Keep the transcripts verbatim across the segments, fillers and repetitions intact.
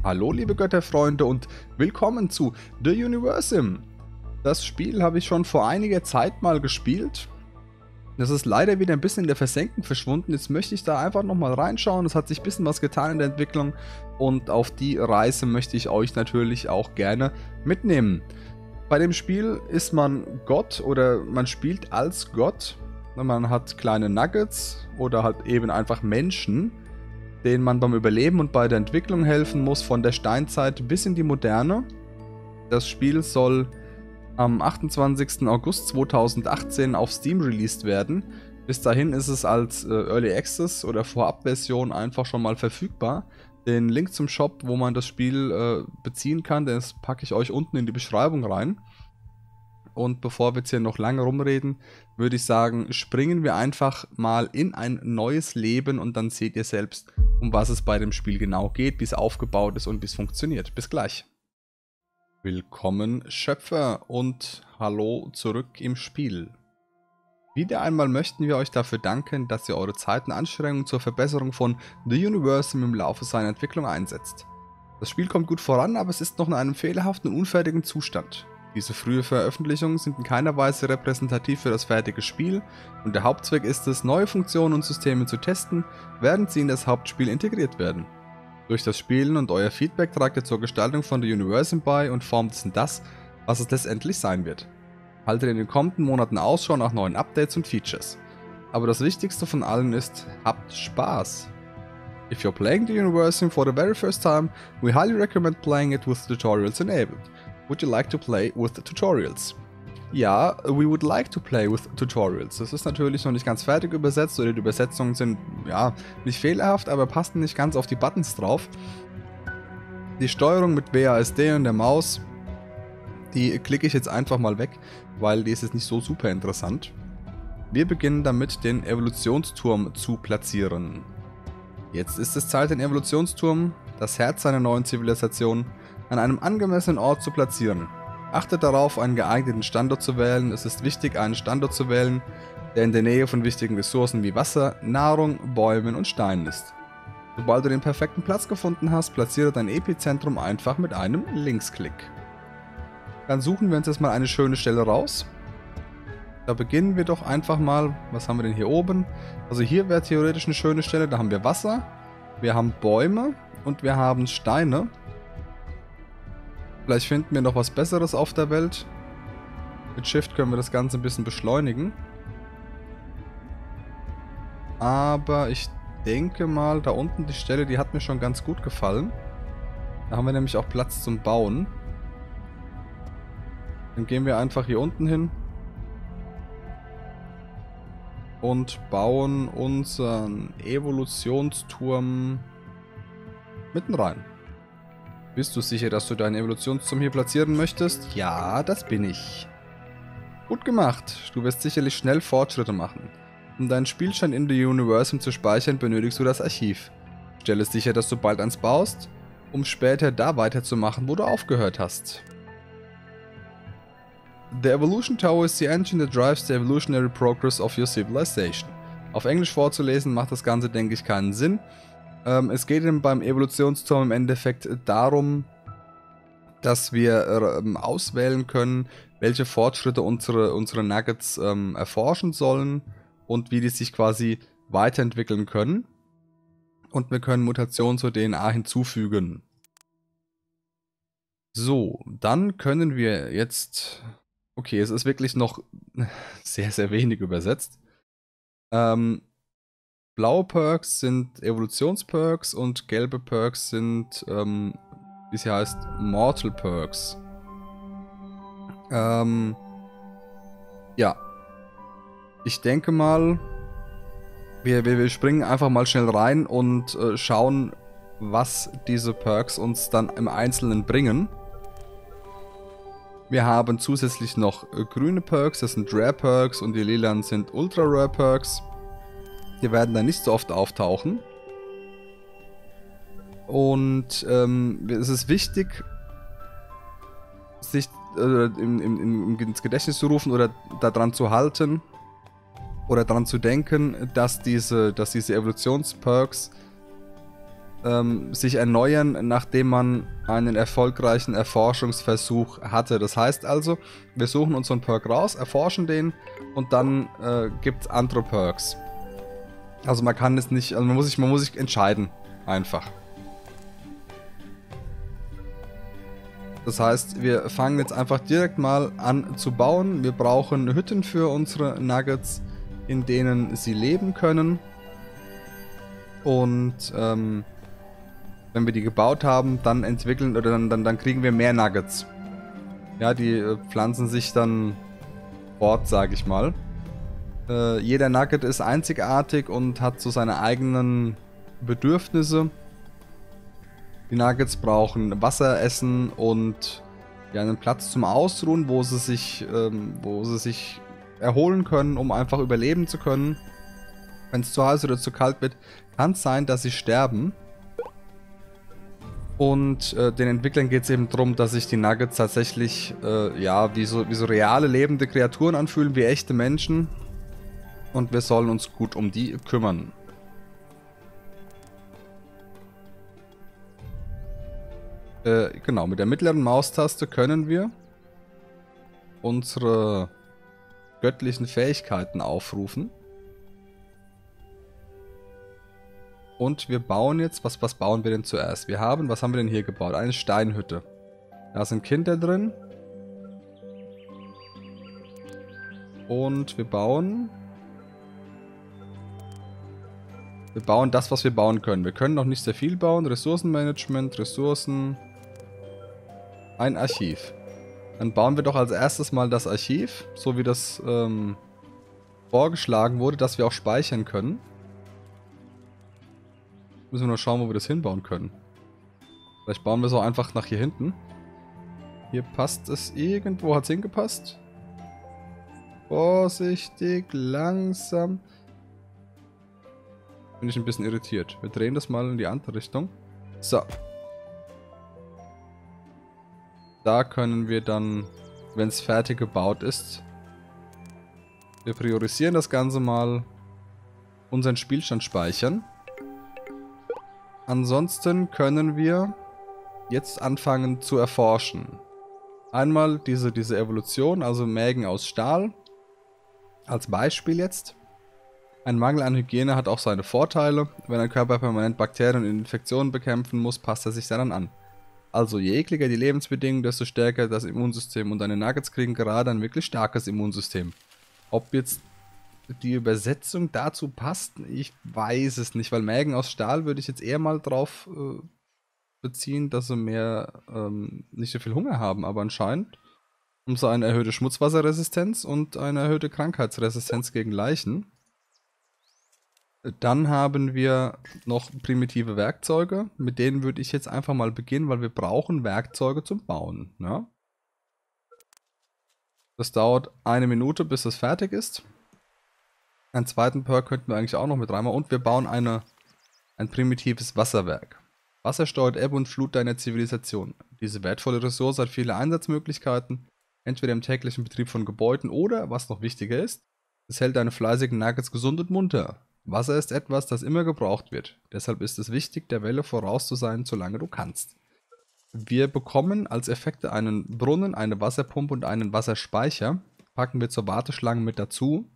Hallo liebe Götterfreunde und willkommen zu The Universum. Das Spiel habe ich schon vor einiger Zeit mal gespielt. Das ist leider wieder ein bisschen in der Versenkung verschwunden. Jetzt möchte ich da einfach nochmal reinschauen. Es hat sich ein bisschen was getan in der Entwicklung und auf die Reise möchte ich euch natürlich auch gerne mitnehmen. Bei dem Spiel ist man Gott oder man spielt als Gott. Man hat kleine Nuggets oder halt eben einfach Menschen, denen man beim Überleben und bei der Entwicklung helfen muss, von der Steinzeit bis in die Moderne. Das Spiel soll am achtundzwanzigsten August zweitausendachtzehn auf Steam released werden. Bis dahin ist es als äh, Early Access oder Vorabversion einfach schon mal verfügbar. Den Link zum Shop, wo man das Spiel äh, beziehen kann, das packe ich euch unten in die Beschreibung rein. Und bevor wir jetzt hier noch lange rumreden, würde ich sagen, springen wir einfach mal in ein neues Leben und dann seht ihr selbst, um was es bei dem Spiel genau geht, wie es aufgebaut ist und wie es funktioniert. Bis gleich. Willkommen Schöpfer und hallo zurück im Spiel. Wieder einmal möchten wir euch dafür danken, dass ihr eure Zeit und Anstrengungen zur Verbesserung von The Universum im Laufe seiner Entwicklung einsetzt. Das Spiel kommt gut voran, aber es ist noch in einem fehlerhaften und unfertigen Zustand. Diese frühe Veröffentlichungen sind in keiner Weise repräsentativ für das fertige Spiel und der Hauptzweck ist es, neue Funktionen und Systeme zu testen, während sie in das Hauptspiel integriert werden. Durch das Spielen und euer Feedback tragt ihr zur Gestaltung von The Universum bei und formt es in das, was es letztendlich sein wird. Haltet in den kommenden Monaten Ausschau nach neuen Updates und Features. Aber das Wichtigste von allen ist, habt Spaß! If you're playing The Universum for the very first time, we highly recommend playing it with tutorials enabled. Would you like to play with tutorials? Ja, we would like to play with tutorials. Das ist natürlich noch nicht ganz fertig übersetzt oder die Übersetzungen sind, ja, nicht fehlerhaft, aber passen nicht ganz auf die Buttons drauf. Die Steuerung mit W A S D und der Maus, die klicke ich jetzt einfach mal weg, weil die ist jetzt nicht so super interessant. Wir beginnen damit, den Evolutionsturm zu platzieren. Jetzt ist es Zeit, den Evolutionsturm, das Herz einer neuen Zivilisation, an einem angemessenen Ort zu platzieren. Achtet darauf, einen geeigneten Standort zu wählen. Es ist wichtig, einen Standort zu wählen, der in der Nähe von wichtigen Ressourcen wie Wasser, Nahrung, Bäumen und Steinen ist. Sobald du den perfekten Platz gefunden hast, platziere dein Epizentrum einfach mit einem Linksklick. Dann suchen wir uns jetzt mal eine schöne Stelle raus. Da beginnen wir doch einfach mal. Was haben wir denn hier oben? Also hier wäre theoretisch eine schöne Stelle. Da haben wir Wasser, wir haben Bäume und wir haben Steine. Vielleicht finden wir noch was Besseres auf der Welt. Mit Shift können wir das Ganze ein bisschen beschleunigen. Aber ich denke mal, da unten die Stelle, die hat mir schon ganz gut gefallen. Da haben wir nämlich auch Platz zum Bauen. Dann gehen wir einfach hier unten hin. Und bauen unseren Evolutionsturm mitten rein. Bist du sicher, dass du deinen Evolutionsturm hier platzieren möchtest? Ja, das bin ich. Gut gemacht. Du wirst sicherlich schnell Fortschritte machen. Um deinen Spielstand in The Universum zu speichern, benötigst du das Archiv. Stelle sicher, dass du bald eins baust, um später da weiterzumachen, wo du aufgehört hast. The Evolution Tower is the engine that drives the evolutionary progress of your civilization. Auf Englisch vorzulesen macht das Ganze, denke ich, keinen Sinn. Ähm, es geht eben beim Evolutionsturm im Endeffekt darum, dass wir ähm, auswählen können, welche Fortschritte unsere, unsere Nuggets ähm, erforschen sollen und wie die sich quasi weiterentwickeln können. Und wir können Mutationen zur D N A hinzufügen. So, dann können wir jetzt... Okay, es ist wirklich noch sehr, sehr wenig übersetzt. Ähm, blaue Perks sind Evolutionsperks und gelbe Perks sind, ähm, wie sie heißt, Mortal Perks. Ähm, ja. Ich denke mal, wir, wir, wir springen einfach mal schnell rein und äh, schauen, was diese Perks uns dann im Einzelnen bringen. Wir haben zusätzlich noch äh, grüne Perks, das sind Rare Perks und die lilanen sind Ultra Rare Perks. Die werden dann nicht so oft auftauchen. Und ähm, es ist wichtig, sich äh, im, im, im, ins Gedächtnis zu rufen oder daran zu halten oder daran zu denken, dass diese, dass diese Evolutionsperks ähm, sich erneuern, nachdem man einen erfolgreichen Erforschungsversuch hatte. Das heißt also, wir suchen uns so einen Perk raus, erforschen den und dann äh, gibt es andere Perks. Also man kann es nicht, also man muss sich, man muss sich entscheiden, einfach. Das heißt, wir fangen jetzt einfach direkt mal an zu bauen. Wir brauchen Hütten für unsere Nuggets, in denen sie leben können. Und ähm, wenn wir die gebaut haben, dann entwickeln oder dann, dann, dann kriegen wir mehr Nuggets. Ja, die äh, pflanzen sich dann fort, sage ich mal. Äh, jeder Nugget ist einzigartig und hat so seine eigenen Bedürfnisse. Die Nuggets brauchen Wasser, Essen und ja, einen Platz zum Ausruhen, wo sie sich, ähm, wo sie sich erholen können, um einfach überleben zu können. Wenn es zu heiß oder zu kalt wird, kann es sein, dass sie sterben. Und äh, den Entwicklern geht es eben darum, dass sich die Nuggets tatsächlich äh, ja, wie so, wie so reale, lebende Kreaturen anfühlen, wie echte Menschen. Und wir sollen uns gut um die kümmern. Äh, genau, mit der mittleren Maustaste können wir unsere göttlichen Fähigkeiten aufrufen. Und wir bauen jetzt, was, was bauen wir denn zuerst? Wir haben, was haben wir denn hier gebaut? Eine Steinhütte. Da sind Kinder drin. Und wir bauen... Wir bauen das, was wir bauen können. Wir können noch nicht sehr viel bauen. Ressourcenmanagement, Ressourcen... Ein Archiv. Dann bauen wir doch als erstes mal das Archiv, so wie das ähm, vorgeschlagen wurde, dass wir auch speichern können. Müssen wir nur schauen, wo wir das hinbauen können. Vielleicht bauen wir es auch einfach nach hier hinten. Hier passt es irgendwo. Hat es hingepasst? Vorsichtig, langsam. Bin ich ein bisschen irritiert. Wir drehen das mal in die andere Richtung. So. Da können wir dann, wenn es fertig gebaut ist, wir priorisieren das Ganze mal, unseren Spielstand speichern. Ansonsten können wir jetzt anfangen zu erforschen. Einmal diese, diese Evolution, also Mägen aus Stahl. Als Beispiel jetzt. Ein Mangel an Hygiene hat auch seine Vorteile. Wenn ein Körper permanent Bakterien und Infektionen bekämpfen muss, passt er sich daran an. Also je ekliger die Lebensbedingungen, desto stärker das Immunsystem. Und deine Nuggets kriegen gerade ein wirklich starkes Immunsystem. Ob jetzt die Übersetzung dazu passt, ich weiß es nicht. Weil Mägen aus Stahl würde ich jetzt eher mal drauf äh, beziehen, dass sie mehr ähm, nicht so viel Hunger haben. Aber anscheinend haben sie eine erhöhte Schmutzwasserresistenz und eine erhöhte Krankheitsresistenz gegen Leichen. Dann haben wir noch primitive Werkzeuge. Mit denen würde ich jetzt einfach mal beginnen, weil wir brauchen Werkzeuge zum Bauen. Ne? Das dauert eine Minute, bis es fertig ist. Einen zweiten Perk könnten wir eigentlich auch noch mit reinmachen. Und wir bauen eine, ein primitives Wasserwerk. Wasser steuert Ebbe und Flut deiner Zivilisation. Diese wertvolle Ressource hat viele Einsatzmöglichkeiten. Entweder im täglichen Betrieb von Gebäuden oder, was noch wichtiger ist, es hält deine fleißigen Nuggets gesund und munter. Wasser ist etwas, das immer gebraucht wird. Deshalb ist es wichtig, der Welle voraus zu sein, solange du kannst. Wir bekommen als Effekte einen Brunnen, eine Wasserpumpe und einen Wasserspeicher. Packen wir zur Warteschlange mit dazu.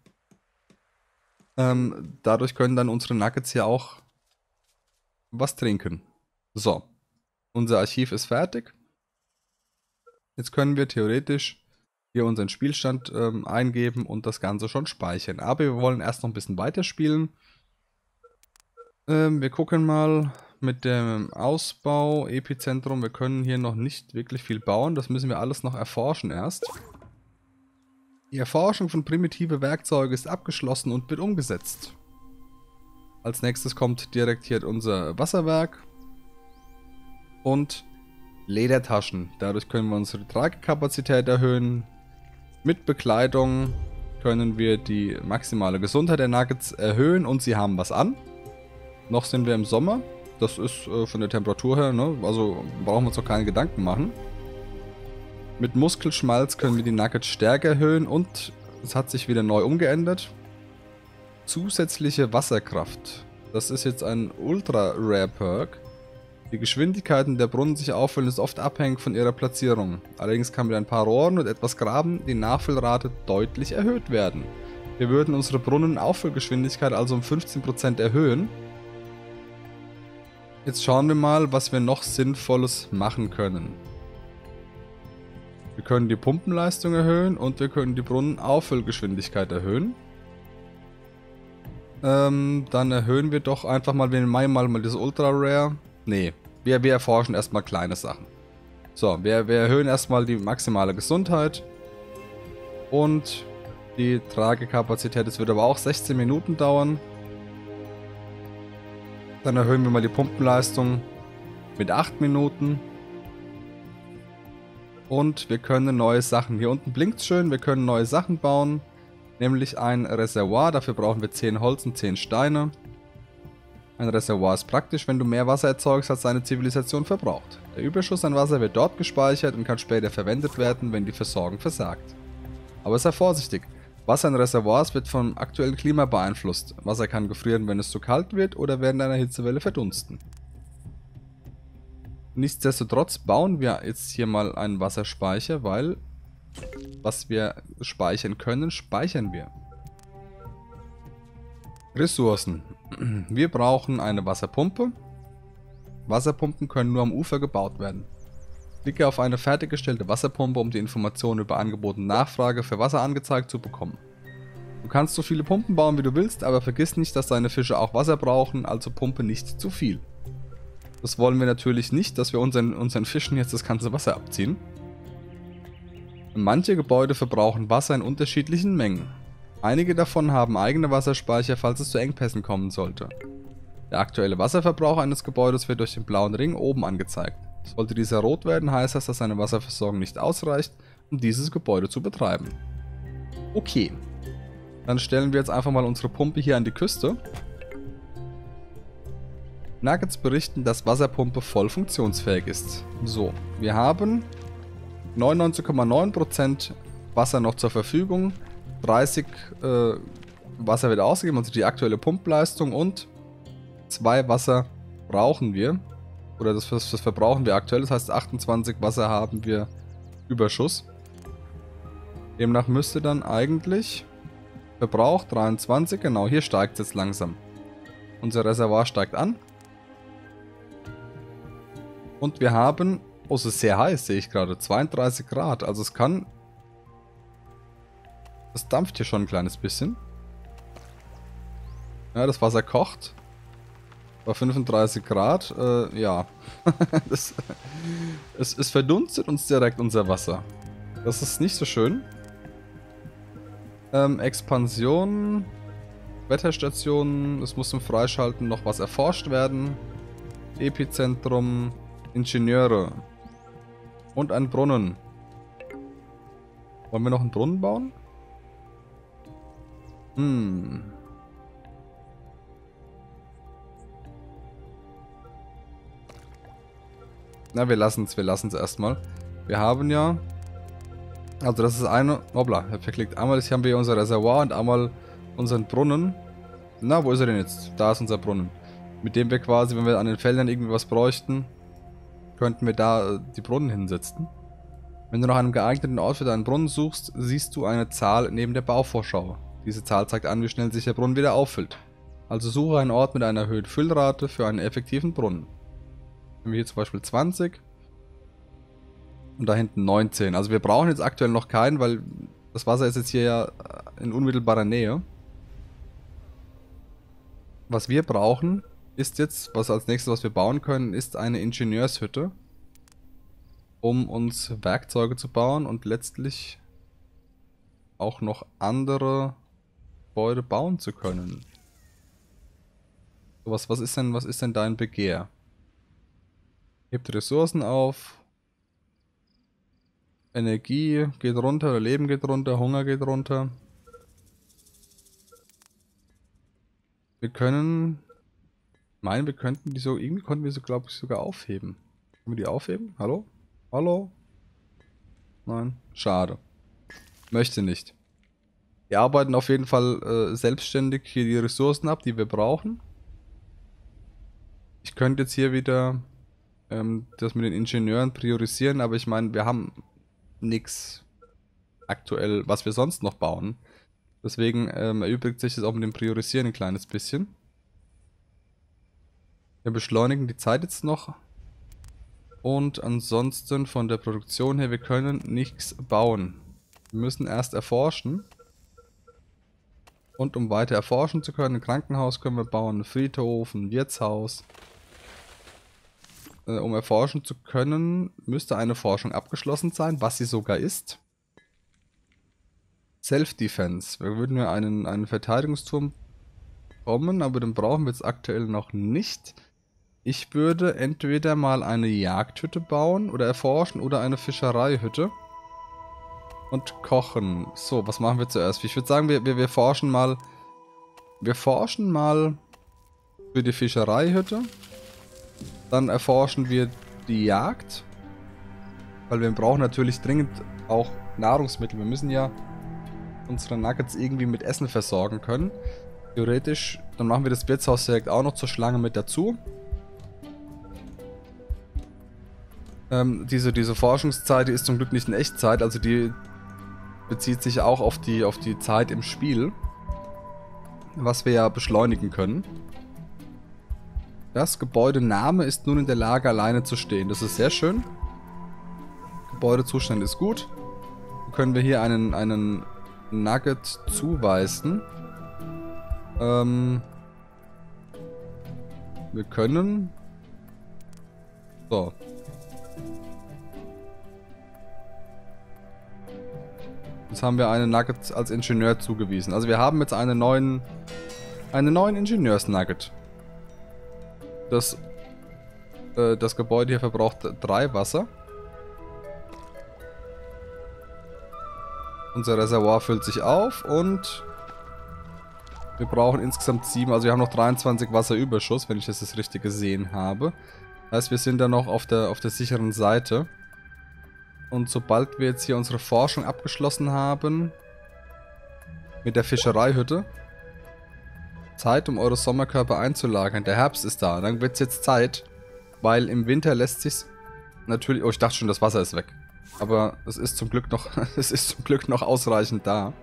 Ähm, dadurch können dann unsere Nuggets hier auch was trinken. So, unser Archiv ist fertig. Jetzt können wir theoretisch hier unseren Spielstand ähm, eingeben und das Ganze schon speichern. Aber wir wollen erst noch ein bisschen weiterspielen. Ähm, wir gucken mal mit dem Ausbau, Epizentrum. Wir können hier noch nicht wirklich viel bauen. Das müssen wir alles noch erforschen erst. Die Erforschung von primitive Werkzeuge ist abgeschlossen und wird umgesetzt. Als nächstes kommt direkt hier unser Wasserwerk. Und Ledertaschen. Dadurch können wir unsere Tragekapazität erhöhen. Mit Bekleidung können wir die maximale Gesundheit der Nuggets erhöhen und sie haben was an. Noch sind wir im Sommer. Das ist äh, von der Temperatur her, ne? Also brauchen wir uns auch keine Gedanken machen. Mit Muskelschmalz können wir die Nuggets Stärke erhöhen und es hat sich wieder neu umgeändert. Zusätzliche Wasserkraft. Das ist jetzt ein Ultra Rare Perk. Die Geschwindigkeit, in der Brunnen sich auffüllen, ist oft abhängig von ihrer Platzierung. Allerdings kann mit ein paar Rohren und etwas Graben die Nachfüllrate deutlich erhöht werden. Wir würden unsere Brunnen-Auffüllgeschwindigkeit also um fünfzehn Prozent erhöhen. Jetzt schauen wir mal, was wir noch Sinnvolles machen können. Wir können die Pumpenleistung erhöhen und wir können die Brunnen-Auffüllgeschwindigkeit erhöhen. Ähm, dann erhöhen wir doch einfach mal, wir nehmen mal, mal das Ultra Rare. Nee, wir, wir erforschen erstmal kleine Sachen. So, wir, wir erhöhen erstmal die maximale Gesundheit. Und die Tragekapazität, das wird aber auch sechzehn Minuten dauern. Dann erhöhen wir mal die Pumpenleistung mit acht Minuten. Und wir können neue Sachen, hier unten blinkt es schön, wir können neue Sachen bauen. Nämlich ein Reservoir, dafür brauchen wir zehn Holz und zehn Steine. Ein Reservoir ist praktisch, wenn du mehr Wasser erzeugst, als deine Zivilisation verbraucht. Der Überschuss an Wasser wird dort gespeichert und kann später verwendet werden, wenn die Versorgung versagt. Aber sei vorsichtig. Wasser in Reservoirs wird vom aktuellen Klima beeinflusst. Wasser kann gefrieren, wenn es zu kalt wird oder während einer Hitzewelle verdunsten. Nichtsdestotrotz bauen wir jetzt hier mal einen Wasserspeicher, weil was wir speichern können, speichern wir. Ressourcen. Wir brauchen eine Wasserpumpe. Wasserpumpen können nur am Ufer gebaut werden. Klicke auf eine fertiggestellte Wasserpumpe, um die Informationen über Angebot und Nachfrage für Wasser angezeigt zu bekommen. Du kannst so viele Pumpen bauen, wie du willst, aber vergiss nicht, dass deine Fische auch Wasser brauchen, also pumpe nicht zu viel. Das wollen wir natürlich nicht, dass wir unseren, unseren Fischen jetzt das ganze Wasser abziehen. Manche Gebäude verbrauchen Wasser in unterschiedlichen Mengen. Einige davon haben eigene Wasserspeicher, falls es zu Engpässen kommen sollte. Der aktuelle Wasserverbrauch eines Gebäudes wird durch den blauen Ring oben angezeigt. Sollte dieser rot werden, heißt das, dass seine Wasserversorgung nicht ausreicht, um dieses Gebäude zu betreiben. Okay. Dann stellen wir jetzt einfach mal unsere Pumpe hier an die Küste. Nuggets berichten, dass Wasserpumpe voll funktionsfähig ist. So, wir haben neunundneunzig Komma neun Prozent Wasser noch zur Verfügung. dreißig äh, Wasser wird ausgegeben, also die aktuelle Pumpleistung, und zwei Wasser brauchen wir. Oder das, das verbrauchen wir aktuell, das heißt achtundzwanzig Wasser haben wir Überschuss. Demnach müsste dann eigentlich Verbrauch dreiundzwanzig, genau, hier steigt es jetzt langsam. Unser Reservoir steigt an. Und wir haben, oh, es ist sehr heiß, sehe ich gerade, zweiunddreißig Grad, also es kann, es dampft hier schon ein kleines bisschen. Ja, das Wasser kocht. Bei fünfunddreißig Grad, äh, ja. das, es, es verdunstet uns direkt unser Wasser. Das ist nicht so schön. Ähm, Expansion, Wetterstationen, es muss zum Freischalten noch was erforscht werden. Epizentrum, Ingenieure und ein Brunnen. Wollen wir noch einen Brunnen bauen? Hm. Na, wir lassen es, wir lassen es erstmal. Wir haben ja, also das ist eine, hoppla, ich hab verklickt. Einmal hier haben wir unser Reservoir und einmal unseren Brunnen. Na, wo ist er denn jetzt? Da ist unser Brunnen. Mit dem wir quasi, wenn wir an den Feldern irgendwie was bräuchten, könnten wir da die Brunnen hinsetzen. Wenn du nach einem geeigneten Ort für deinen Brunnen suchst, siehst du eine Zahl neben der Bauvorschau. Diese Zahl zeigt an, wie schnell sich der Brunnen wieder auffüllt. Also suche einen Ort mit einer erhöhten Füllrate für einen effektiven Brunnen. Nehmen wir hier zum Beispiel zwanzig und da hinten neunzehn. Also wir brauchen jetzt aktuell noch keinen, weil das Wasser ist jetzt hier ja in unmittelbarer Nähe. Was wir brauchen, ist jetzt, was als nächstes, was wir bauen können, ist eine Ingenieurshütte, um uns Werkzeuge zu bauen und letztlich auch noch andere Gebäude bauen zu können. So, was, was ist denn, was ist denn dein Begehr? Hebt Ressourcen auf. Energie geht runter, Leben geht runter, Hunger geht runter. Wir können, ich meine, wir könnten die so, irgendwie konnten wir sie, glaube ich, sogar aufheben. Können wir die aufheben? Hallo? Hallo? Nein? Schade. Möchte nicht. Wir arbeiten auf jeden Fall äh, selbstständig hier die Ressourcen ab, die wir brauchen. Ich könnte jetzt hier wieder ähm, das mit den Ingenieuren priorisieren, aber ich meine, wir haben nichts aktuell, was wir sonst noch bauen. Deswegen ähm, erübrigt sich das auch mit dem Priorisieren ein kleines bisschen. Wir beschleunigen die Zeit jetzt noch. Und ansonsten von der Produktion her, wir können nichts bauen. Wir müssen erst erforschen. Und um weiter erforschen zu können, ein Krankenhaus können wir bauen, einen Friedhof, ein Wirtshaus. Äh, um erforschen zu können, müsste eine Forschung abgeschlossen sein, was sie sogar ist. Self-Defense. Wir würden ja einen, einen Verteidigungsturm bekommen, aber den brauchen wir jetzt aktuell noch nicht. Ich würde entweder mal eine Jagdhütte bauen oder erforschen oder eine Fischereihütte. Und kochen. So, was machen wir zuerst? Ich würde sagen, wir, wir, wir forschen mal... Wir forschen mal für die Fischereihütte. Dann erforschen wir die Jagd. Weil wir brauchen natürlich dringend auch Nahrungsmittel. Wir müssen ja unsere Nuggets irgendwie mit Essen versorgen können. Theoretisch, dann machen wir das Wirtshaus direkt auch noch zur Schlange mit dazu. Ähm, diese, diese Forschungszeit, die ist zum Glück nicht in Echtzeit, also die bezieht sich auch auf die, auf die Zeit im Spiel, was wir ja beschleunigen können. Das Gebäudename ist nun in der Lage, alleine zu stehen. Das ist sehr schön. Gebäudezustand ist gut. Dann können wir hier einen, einen Nugget zuweisen. Ähm, wir können... So. Jetzt haben wir einen Nugget als Ingenieur zugewiesen. Also wir haben jetzt einen neuen, einen neuen Ingenieurs-Nugget. Das, äh, das Gebäude hier verbraucht drei Wasser. Unser Reservoir füllt sich auf und wir brauchen insgesamt sieben. Also wir haben noch dreiundzwanzig Wasserüberschuss, wenn ich das, das richtig gesehen habe. Das heißt, wir sind da noch auf der, auf der sicheren Seite. Und sobald wir jetzt hier unsere Forschung abgeschlossen haben, mit der Fischereihütte, Zeit, um eure Sommerkörper einzulagern. Der Herbst ist da, dann wird es jetzt Zeit, weil im Winter lässt sich's natürlich... Oh, ich dachte schon, das Wasser ist weg. Aber es ist zum Glück noch, es ist zum Glück noch ausreichend da.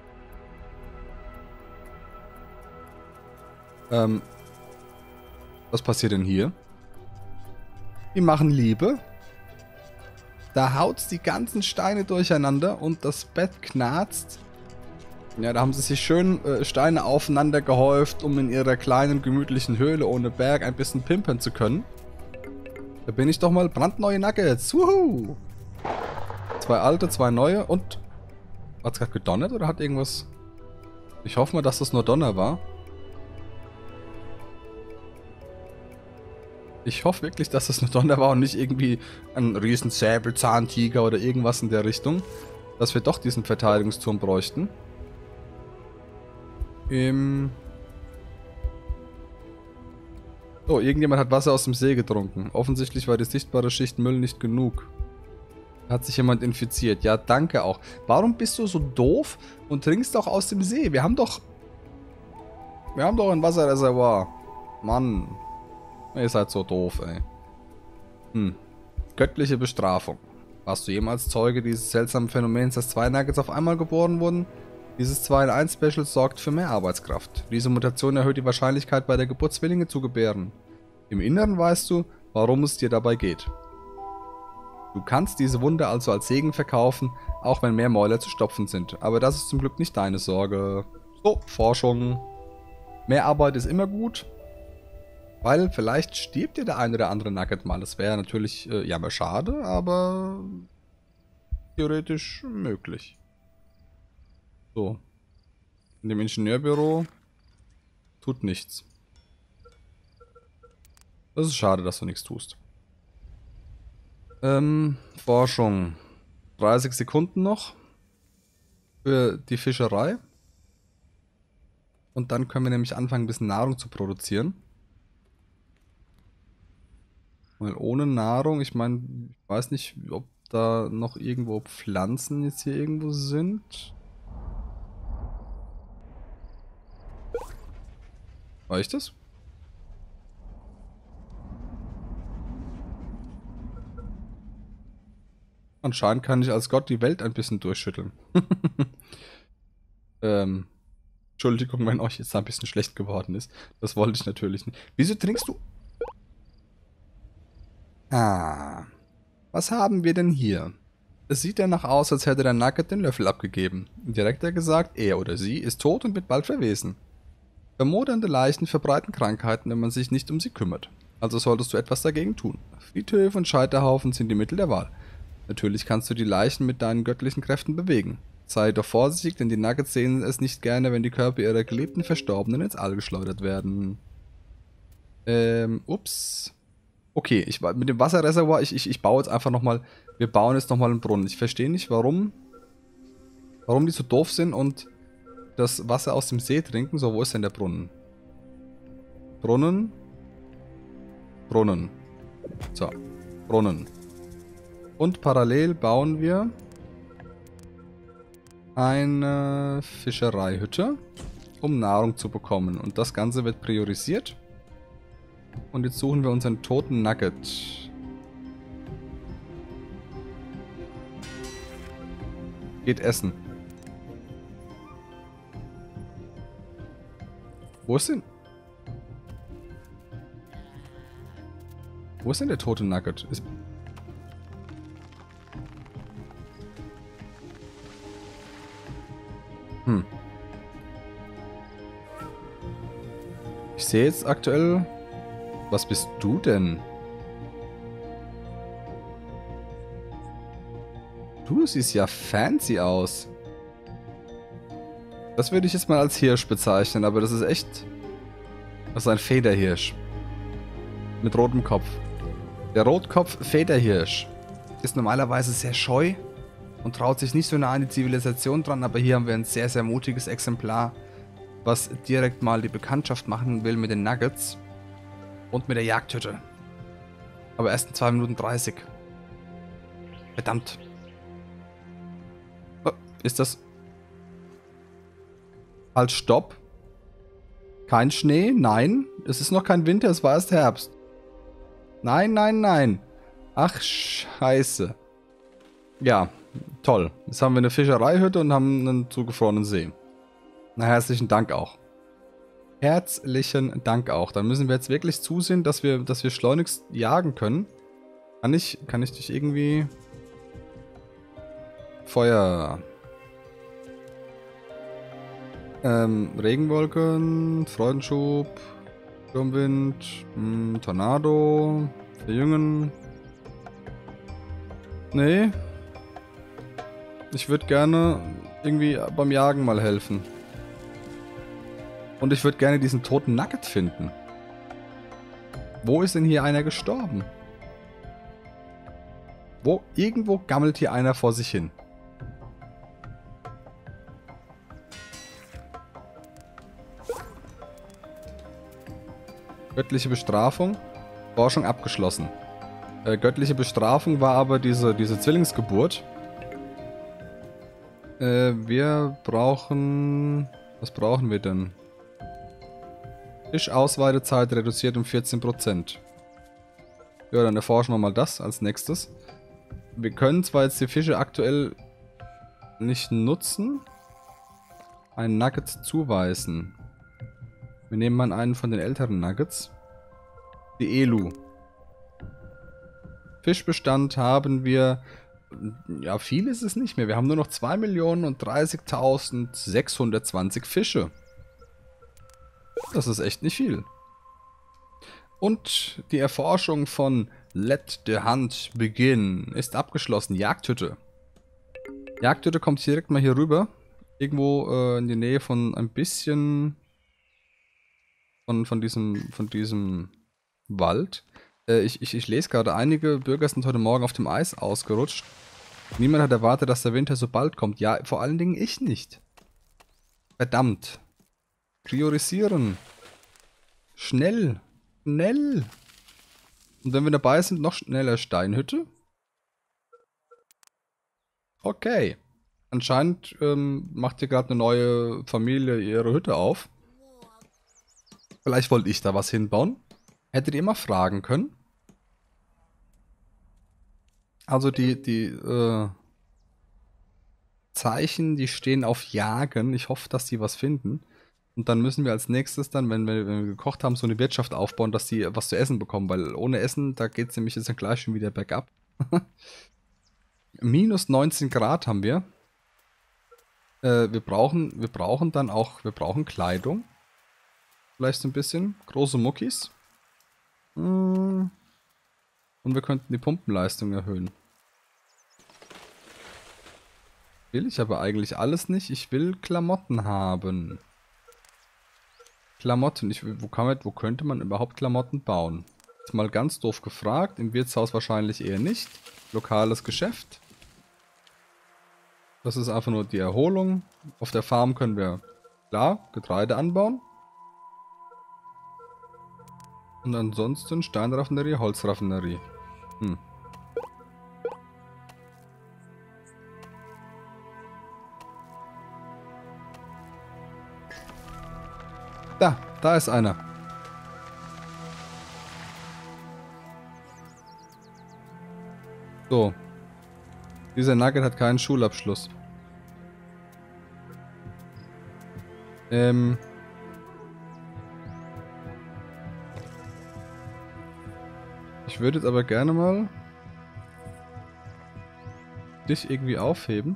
Ähm, was passiert denn hier? Die machen Liebe. Da haut's die ganzen Steine durcheinander und das Bett knarzt. Ja, da haben sie sich schön äh, Steine aufeinander gehäuft, um in ihrer kleinen, gemütlichen Höhle ohne Berg ein bisschen pimpern zu können. Da bin ich doch mal brandneue Nuggets. Wuhu! Zwei alte, zwei neue und... Hat's gerade gedonnert oder hat irgendwas... Ich hoffe mal, dass das nur Donner war. Ich hoffe wirklich, dass das nur Donner war und nicht irgendwie ein riesen Säbelzahntiger oder irgendwas in der Richtung. Dass wir doch diesen Verteidigungsturm bräuchten. Ähm... Oh, irgendjemand hat Wasser aus dem See getrunken. Offensichtlich war die sichtbare Schicht Müll nicht genug. Hat sich jemand infiziert. Ja, danke auch. Warum bist du so doof und trinkst doch aus dem See? Wir haben doch... Wir haben doch ein Wasserreservoir. Mann. Ihr seid so doof, ey. Hm. Göttliche Bestrafung. Warst du jemals Zeuge dieses seltsamen Phänomens, dass zwei Nuggets auf einmal geboren wurden? Dieses zwei in eins Special sorgt für mehr Arbeitskraft. Diese Mutation erhöht die Wahrscheinlichkeit, bei der Geburt Zwillinge zu gebären. Im Inneren weißt du, warum es dir dabei geht. Du kannst diese Wunde also als Segen verkaufen, auch wenn mehr Mäuler zu stopfen sind. Aber das ist zum Glück nicht deine Sorge. So, Forschung. Mehr Arbeit ist immer gut. Weil vielleicht stirbt dir der ein oder andere Nugget mal. Das wäre natürlich, äh, ja, mal schade, aber theoretisch möglich. So. In dem Ingenieurbüro tut nichts. Das ist schade, dass du nichts tust. Ähm, Forschung. dreißig Sekunden noch für die Fischerei. Und dann können wir nämlich anfangen, ein bisschen Nahrung zu produzieren. Weil ohne Nahrung, ich meine, ich weiß nicht, ob da noch irgendwo Pflanzen jetzt hier irgendwo sind. War ich das? Anscheinend kann ich als Gott die Welt ein bisschen durchschütteln. ähm, Entschuldigung, wenn euch jetzt ein bisschen schlecht geworden ist. Das wollte ich natürlich nicht. Wieso trinkst du? Ah. Was haben wir denn hier? Es sieht danach aus, als hätte der Nugget den Löffel abgegeben. Direkt hat gesagt, er oder sie ist tot und wird bald verwesen. Vermodernde Leichen verbreiten Krankheiten, wenn man sich nicht um sie kümmert. Also solltest du etwas dagegen tun. Friedhöfe und Scheiterhaufen sind die Mittel der Wahl. Natürlich kannst du die Leichen mit deinen göttlichen Kräften bewegen. Sei doch vorsichtig, denn die Nuggets sehen es nicht gerne, wenn die Körper ihrer geliebten Verstorbenen ins All geschleudert werden. Ähm, ups. Okay, ich, mit dem Wasserreservoir, ich, ich, ich baue jetzt einfach nochmal, wir bauen jetzt nochmal einen Brunnen. Ich verstehe nicht, warum, warum die so doof sind und das Wasser aus dem See trinken. So, wo ist denn der Brunnen? Brunnen. Brunnen. So, Brunnen. Und parallel bauen wir eine Fischereihütte, um Nahrung zu bekommen. Und das Ganze wird priorisiert. Und jetzt suchen wir unseren toten Nugget. Geht essen. Wo ist denn? Wo ist denn der tote Nugget? Ist hm. Ich sehe jetzt aktuell... Was bist du denn? Du siehst ja fancy aus. Das würde ich jetzt mal als Hirsch bezeichnen, aber das ist echt... Das ist ein Federhirsch. Mit rotem Kopf. Der Rotkopf-Federhirsch ist normalerweise sehr scheu und traut sich nicht so nah an die Zivilisation dran, aber hier haben wir ein sehr, sehr mutiges Exemplar, was direkt mal die Bekanntschaft machen will mit den Nuggets. Und mit der Jagdhütte. Aber erst in zwei Minuten dreißig. Verdammt. Oh, ist das... Halt, stopp. Kein Schnee? Nein. Es ist noch kein Winter, es war erst Herbst. Nein, nein, nein. Ach, scheiße. Ja, toll. Jetzt haben wir eine Fischereihütte und haben einen zugefrorenen See. Na, herzlichen Dank auch. Herzlichen Dank auch. Dann müssen wir jetzt wirklich zusehen, dass wir, dass wir schleunigst jagen können. Kann ich, kann ich dich irgendwie... Feuer... Ähm, Regenwolken, Freudenschub, Sturmwind, mh, Tornado, Verjüngen. Nee. Ich würde gerne irgendwie beim Jagen mal helfen. Und ich würde gerne diesen toten Nugget finden. Wo ist denn hier einer gestorben? Wo? Irgendwo gammelt hier einer vor sich hin. Göttliche Bestrafung. Forschung abgeschlossen. Äh, göttliche Bestrafung war aber diese, diese Zwillingsgeburt. Äh, wir brauchen... Was brauchen wir denn? Fischausweidezeit reduziert um vierzehn Prozent. Ja, dann erforschen wir mal das als nächstes. Wir können zwar jetzt die Fische aktuell nicht nutzen. Einen Nugget zuweisen. Wir nehmen mal einen von den älteren Nuggets. Die Elu. Fischbestand haben wir... Ja, viel ist es nicht mehr. Wir haben nur noch zwei Millionen und dreißigtausendsechshundertzwanzig Fische. Das ist echt nicht viel. Und die Erforschung von Let the Hunt Begin ist abgeschlossen. Jagdhütte. Jagdhütte kommt direkt mal hier rüber. Irgendwo äh, in die Nähe von ein bisschen von, von, diesem, von diesem Wald. Äh, ich, ich, ich lese gerade, einige Bürger sind heute Morgen auf dem Eis ausgerutscht. Niemand hat erwartet, dass der Winter so bald kommt. Ja, vor allen Dingen ich nicht. Verdammt. Priorisieren. Schnell. Schnell. Und wenn wir dabei sind, noch schneller Steinhütte. Okay. Anscheinend ähm, macht hier gerade eine neue Familie ihre Hütte auf. Vielleicht wollte ich da was hinbauen. Hättet ihr mal fragen können. Also die, die äh, Zeichen, die stehen auf Jagen. Ich hoffe, dass die was finden. Und dann müssen wir als nächstes dann, wenn wir, wenn wir gekocht haben, so eine Wirtschaft aufbauen, dass die was zu essen bekommen. Weil ohne Essen, da geht es nämlich jetzt dann gleich schon wieder bergab. Minus neunzehn Grad haben wir. Äh, wir brauchen, wir brauchen dann auch, wir brauchen Kleidung. Vielleicht so ein bisschen. Große Muckis. Hm. Und wir könnten die Pumpenleistung erhöhen. Will ich aber eigentlich alles nicht. Ich will Klamotten haben. Klamotten. Ich, wo, kann man, wo könnte man überhaupt Klamotten bauen? Jetzt mal ganz doof gefragt. Im Wirtshaus wahrscheinlich eher nicht. Lokales Geschäft. Das ist einfach nur die Erholung. Auf der Farm können wir, klar, Getreide anbauen. Und ansonsten Steinraffinerie, Holzraffinerie. Hm. Da, da ist einer. So. Dieser Nugget hat keinen Schulabschluss. Ähm. Ich würde jetzt aber gerne mal dich irgendwie aufheben.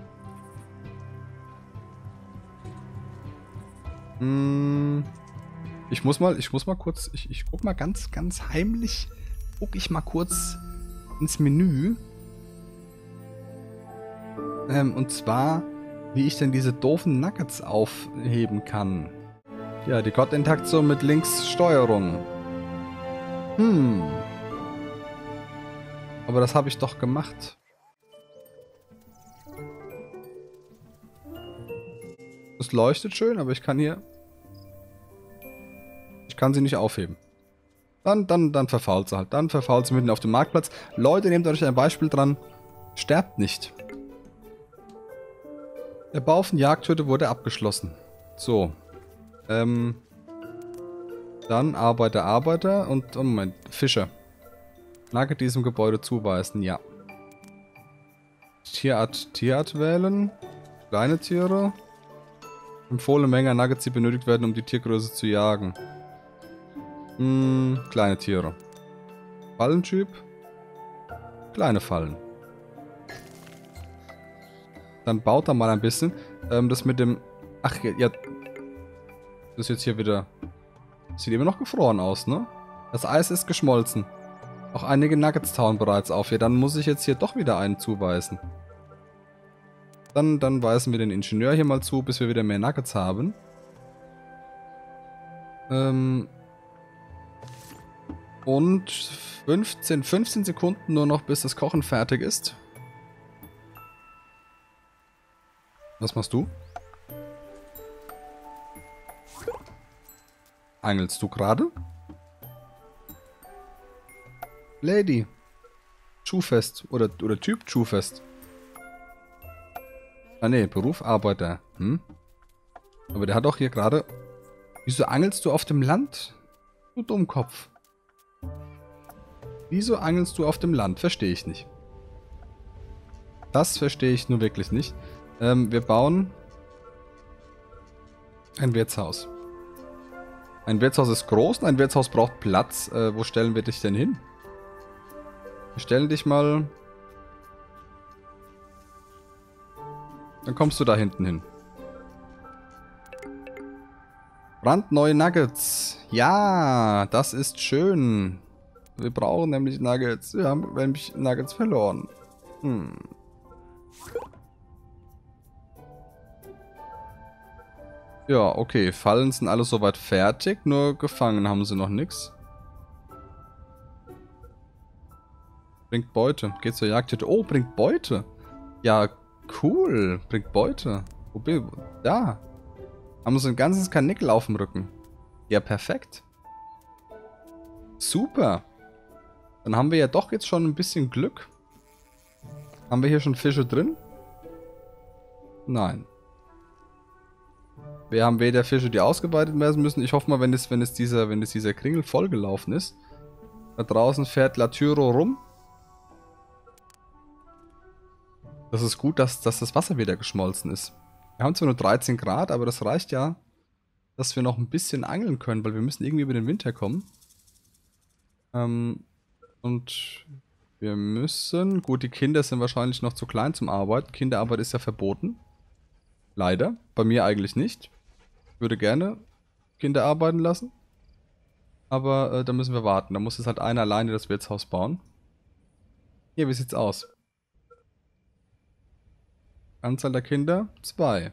Hm. Ich muss mal, ich muss mal kurz, ich, ich guck mal ganz, ganz heimlich, guck ich mal kurz ins Menü. Ähm, und zwar, wie ich denn diese doofen Nuggets aufheben kann. Ja, die Gott-Interaktion mit Linkssteuerung. Hm. Aber das habe ich doch gemacht. Es leuchtet schön, aber ich kann hier... Ich kann sie nicht aufheben. Dann, dann, dann verfault sie halt. Dann verfault sie mitten auf dem Marktplatz. Leute, nehmt euch ein Beispiel dran. Sterbt nicht. Der Bau von Jagdhütte wurde abgeschlossen. So. Ähm. Dann Arbeiter, Arbeiter und, oh Moment, Fischer. Nugget diesem Gebäude zuweisen, ja. Tierart, Tierart wählen. Kleine Tiere. Empfohlene Menge an Nuggets, die benötigt werden, um die Tiergröße zu jagen. Hm, kleine Tiere. Fallentyp. Kleine Fallen. Dann baut er mal ein bisschen. Ähm, das mit dem... Ach, ja. Das ist jetzt hier wieder... Sieht immer noch gefroren aus, ne? Das Eis ist geschmolzen. Auch einige Nuggets tauen bereits auf. Ja, dann muss ich jetzt hier doch wieder einen zuweisen. Dann, dann weisen wir den Ingenieur hier mal zu, bis wir wieder mehr Nuggets haben. Ähm... Und fünfzehn, fünfzehn Sekunden nur noch, bis das Kochen fertig ist. Was machst du? Angelst du gerade? Lady. Schuhfest. Oder, oder Typ Schuhfest. Ah ne, Beruf Arbeiter. Hm? Aber der hat doch hier gerade... Wieso angelst du auf dem Land? Du Dummkopf. Wieso angelst du auf dem Land? Verstehe ich nicht. Das verstehe ich nur wirklich nicht. Ähm, wir bauen ein Wirtshaus. Ein Wirtshaus ist groß und ein Wirtshaus braucht Platz. Äh, wo stellen wir dich denn hin? Wir stellen dich mal... Dann kommst du da hinten hin. Brandneue Nuggets. Ja, das ist schön. Wir brauchen nämlich Nuggets. Wir haben nämlich Nuggets verloren. Hm. Ja, okay. Fallen sind alle soweit fertig. Nur gefangen haben sie noch nichts. Bringt Beute. Geht zur Jagdhütte. Oh, bringt Beute. Ja, cool. Bringt Beute. Wo bin ich? Da. Haben sie ein ganzes Karnickel auf dem Rücken. Ja, perfekt. Super. Dann haben wir ja doch jetzt schon ein bisschen Glück. Haben wir hier schon Fische drin? Nein. Wir haben weder Fische, die ausgeweitet werden müssen. Ich hoffe mal, wenn es, wenn es dieser, wenn es dieser Kringel vollgelaufen ist. Da draußen fährt Latyro rum. Das ist gut, dass, dass das Wasser wieder geschmolzen ist. Wir haben zwar nur dreizehn Grad, aber das reicht ja, dass wir noch ein bisschen angeln können, weil wir müssen irgendwie über den Winter kommen. Ähm, und wir müssen... Gut, die Kinder sind wahrscheinlich noch zu klein zum Arbeiten. Kinderarbeit ist ja verboten. Leider. Bei mir eigentlich nicht. Ich würde gerne Kinder arbeiten lassen. Aber äh, da müssen wir warten. Da muss es halt einer alleine das Wirtshaus bauen. Hier, wie sieht's aus? Anzahl der Kinder? Zwei.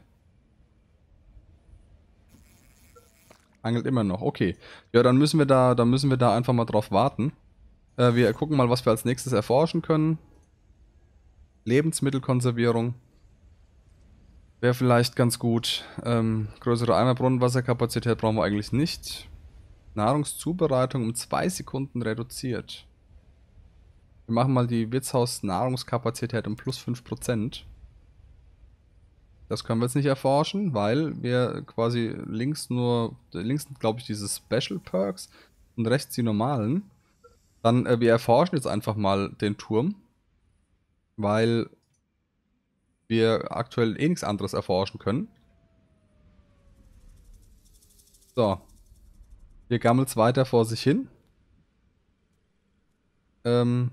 Angelt immer noch. Okay. Ja, dann müssen wir da, dann müssen wir da einfach mal drauf warten. Äh, wir gucken mal, was wir als nächstes erforschen können. Lebensmittelkonservierung. Wäre vielleicht ganz gut. Ähm, größere Eimerbrunnenwasserkapazität brauchen wir eigentlich nicht. Nahrungszubereitung um zwei Sekunden reduziert. Wir machen mal die Wirtshaus-Nahrungskapazität um plus fünf Prozent. Das können wir jetzt nicht erforschen, weil wir quasi links nur, links glaube ich diese Special Perks und rechts die normalen. Dann, äh, wir erforschen jetzt einfach mal den Turm, weil wir aktuell eh nichts anderes erforschen können. So. Hier gammelt es weiter vor sich hin. Ähm...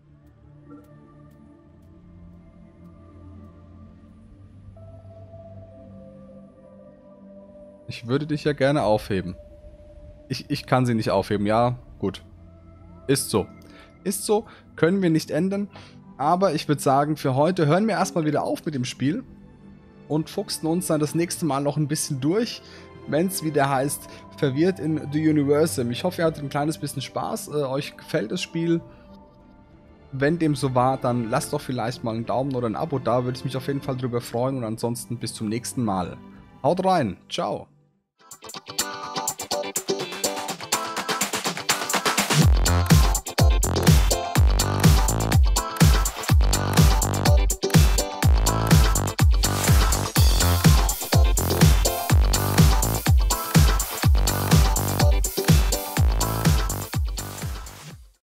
Ich würde dich ja gerne aufheben. Ich, ich kann sie nicht aufheben, ja, gut. Ist so. Ist so, können wir nicht ändern. Aber ich würde sagen, für heute hören wir erstmal wieder auf mit dem Spiel. Und fuchsen uns dann das nächste Mal noch ein bisschen durch, wenn es wieder heißt, verwirrt in The Universum. Ich hoffe, ihr hattet ein kleines bisschen Spaß. Äh, euch gefällt das Spiel. Wenn dem so war, dann lasst doch vielleicht mal einen Daumen oder ein Abo da. Würde ich mich auf jeden Fall drüber freuen. Und ansonsten bis zum nächsten Mal. Haut rein. Ciao.